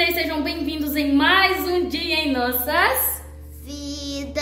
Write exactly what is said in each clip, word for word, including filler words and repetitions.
amores, sejam bem-vindos em mais um dia em nossas vidas.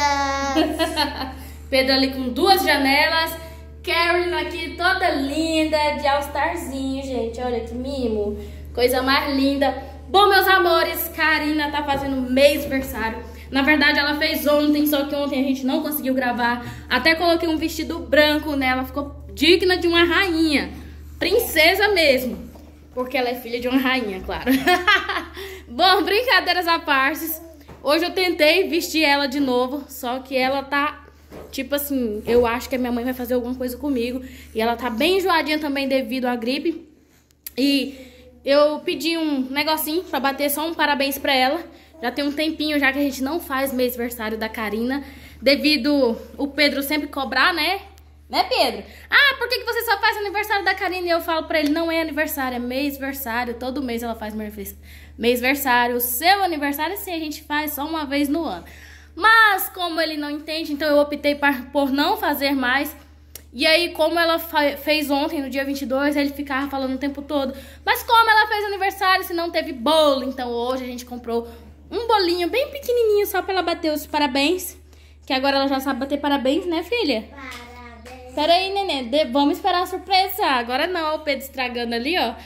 Pedro ali com duas janelas, Karen aqui toda linda, de all-starzinho, gente, olha que mimo, coisa mais linda. Bom, meus amores, Karina tá fazendo mêsversário. Na verdade, ela fez ontem, só que ontem a gente não conseguiu gravar. Até coloquei um vestido branco nela, ficou digna de uma rainha, princesa mesmo. Porque ela é filha de uma rainha, claro. Bom, brincadeiras à parte. Hoje eu tentei vestir ela de novo, só que ela tá, tipo assim, eu acho que a minha mãe vai fazer alguma coisa comigo. E ela tá bem enjoadinha também devido à gripe. E eu pedi um negocinho pra bater só um parabéns pra ela. Já tem um tempinho já que a gente não faz mêsversário da Karina, devido o Pedro sempre cobrar, né? Né, Pedro? Ah, por que, que você só faz aniversário da Karina? E eu falo pra ele, não é aniversário, é mêsversário. Todo mês ela faz mêsversário. O seu aniversário, sim, a gente faz só uma vez no ano. Mas, como ele não entende, então eu optei por não fazer mais. E aí, como ela fez ontem, no dia vinte e dois, ele ficava falando o tempo todo. Mas como ela fez aniversário se não teve bolo? Então hoje a gente comprou um bolinho bem pequenininho só pra ela bater os parabéns. Que agora ela já sabe bater parabéns, né, filha? Pera aí, neném, de... vamos esperar a surpresa. Agora não, o Pedro estragando ali, ó.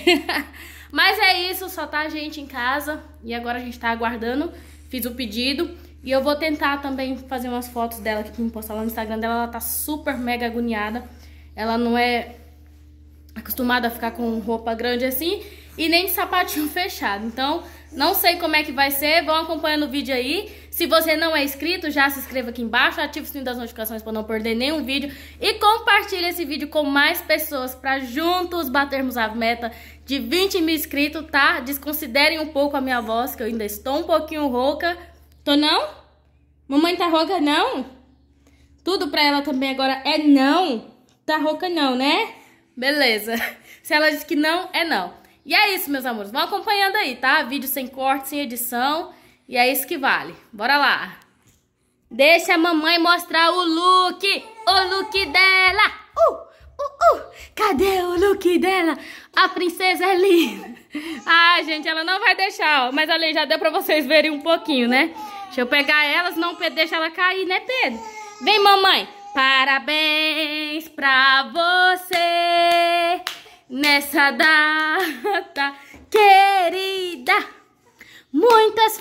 Mas é isso, só tá a gente em casa. E agora a gente tá aguardando. Fiz o pedido. E eu vou tentar também fazer umas fotos dela aqui pra me postar lá no Instagram dela. Ela tá super mega agoniada. Ela não é acostumada a ficar com roupa grande assim. E nem de sapatinho fechado. Então, não sei como é que vai ser. Vão acompanhando o vídeo aí. Se você não é inscrito, já se inscreva aqui embaixo, ative o sininho das notificações para não perder nenhum vídeo e compartilhe esse vídeo com mais pessoas para juntos batermos a meta de vinte mil inscritos, tá? Desconsiderem um pouco a minha voz, que eu ainda estou um pouquinho rouca. Tô não? Mamãe tá rouca não? Tudo pra ela também agora é não? Tá rouca não, né? Beleza. Se ela diz que não, é não. E é isso, meus amores. Vão acompanhando aí, tá? Vídeo sem corte, sem edição. E é isso que vale. Bora lá. Deixa a mamãe mostrar o look. O look dela. Uh, uh, uh. Cadê o look dela? A princesa é linda. Ai, gente, ela não vai deixar, ó. Mas ali já deu pra vocês verem um pouquinho, né? Deixa eu pegar ela, senão o Pedro deixa ela cair, né, Pedro? Vem, mamãe. Parabéns pra você nessa data querida. Muitas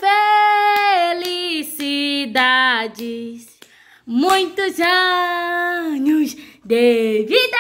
felicidades, muitos anos de vida.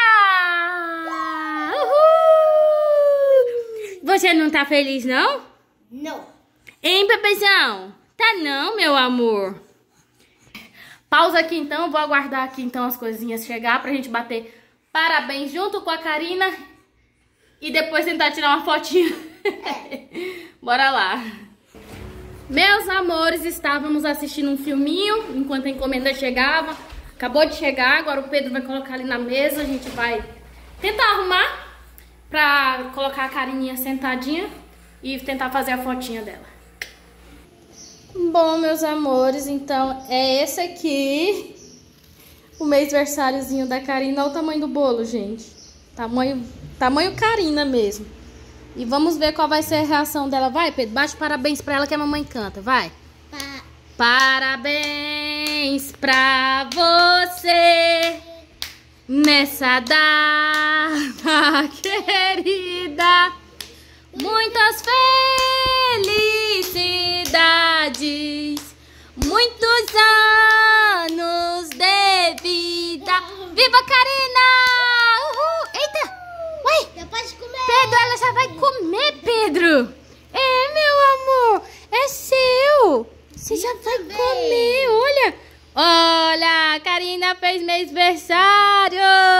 Uhul! Você não tá feliz, não? Não. Hein, bebezão? Tá não, meu amor. Pausa aqui então, vou aguardar aqui então as coisinhas chegar pra gente bater parabéns junto com a Karina e depois tentar tirar uma fotinha. Bora lá. Meus amores, estávamos assistindo um filminho enquanto a encomenda chegava. Acabou de chegar, agora o Pedro vai colocar ali na mesa. A gente vai tentar arrumar pra colocar a Karininha sentadinha e tentar fazer a fotinha dela. Bom, meus amores, então é esse aqui, o mêsversáriozinho da Karina. Olha o tamanho do bolo, gente. Tamanho, tamanho Karina mesmo. E vamos ver qual vai ser a reação dela. Vai, Pedro, bate parabéns pra ela que a mamãe canta, vai. Pa Parabéns pra você nessa data querida. Muitas felicidades, muitos anos de vida. Viva Karina! Uhul! Eita! Uai! Já pode comer. Pedro, ela já vai comer, Pedro. É, meu amor, é seu. Você já vai comer, olha. Olha, a Karina fez mêsversário.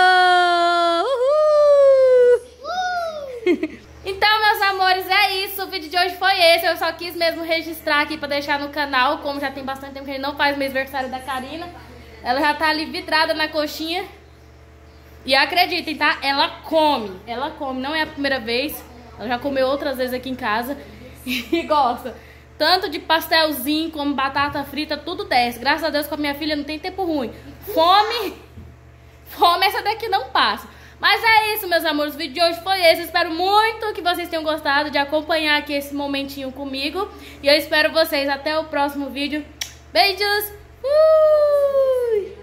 Uhul. Uh. Então, meus amores, é isso. O vídeo de hoje foi esse. Eu só quis mesmo registrar aqui pra deixar no canal. Como já tem bastante tempo que a gente não faz mêsversário da Karina. Ela já tá ali vidrada na coxinha. E acreditem, tá? Ela come. Ela come. Não é a primeira vez. Ela já comeu outras vezes aqui em casa. E gosta. Tanto de pastelzinho como batata frita, tudo desce. Graças a Deus com a minha filha não tem tempo ruim. Fome. Fome essa daqui não passa. Mas é isso, meus amores. O vídeo de hoje foi esse. Espero muito que vocês tenham gostado de acompanhar aqui esse momentinho comigo. E eu espero vocês até o próximo vídeo. Beijos! Uh!